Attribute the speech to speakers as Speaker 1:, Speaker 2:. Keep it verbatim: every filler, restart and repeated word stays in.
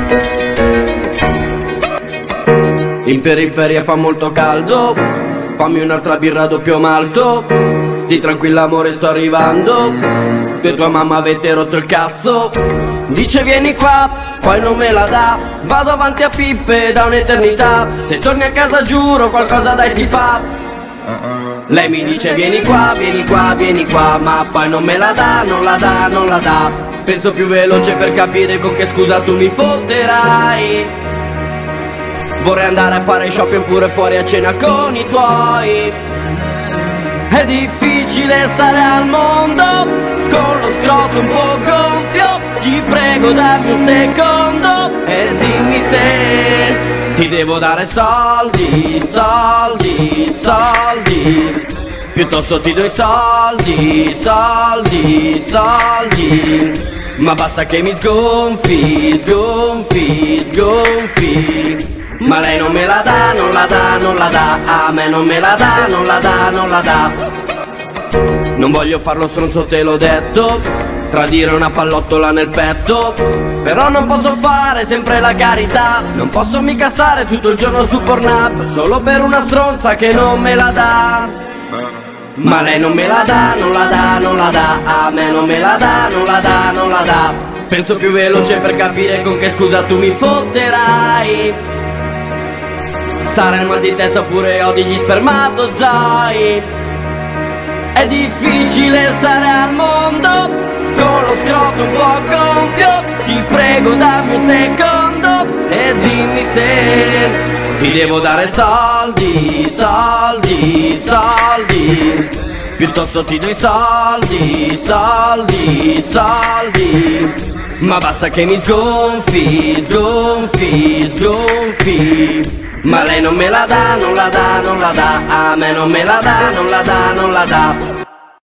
Speaker 1: In periferia fa molto caldo, fammi un'altra birra a doppio malto. Sì, tranquilla amore, sto arrivando. Tu e tua mamma avete rotto il cazzo. Dice vieni qua, poi non me la dà. Vado avanti a pippe da un'eternità. Se torni a casa giuro qualcosa dai si fa. Lei mi dice vieni qua, vieni qua, vieni qua, ma poi non me la dà, non la dà, non la dà. Penso più veloce per capire con che scusa tu mi fotterai. Vorrei andare a fare shopping pure fuori a cena con i tuoi. È difficile stare al mondo con lo scroto un po' gonfio. Ti prego dammi un secondo e dimmi se ti devo dare soldi, soldi, soldi. Piuttosto ti do i soldi, soldi, soldi. Ma basta che mi sgonfi, sgonfi, sgonfi. Ma lei non me la dà, non la dà, non la dà. A me non me la dà, non la dà, non la dà. Non voglio farlo stronzo, te l'ho detto. Tradire una pallottola nel petto. Però non posso fare sempre la carità. Non posso mica stare tutto il giorno su Pornhub solo per una stronza che non me la dà. Ma lei non me la dà, non la dà, non la dà. A me non me la dà, non la dà, non la dà. Penso più veloce per capire con che scusa tu mi fotterai. Sarai un mal di testa oppure odi gli spermatozoi. È difficile stare al mondo con lo scroto un po' gonfio. Ti prego dammi un secondo e dimmi se ti devo dare soldi, soldi, soldi. Piuttosto ti do i soldi, soldi, soldi. Ma basta che mi sgonfi, sgonfi, sgonfi. Ma lei non me la dà, non la dà, non la dà. A me non me la dà, non la dà, non la dà.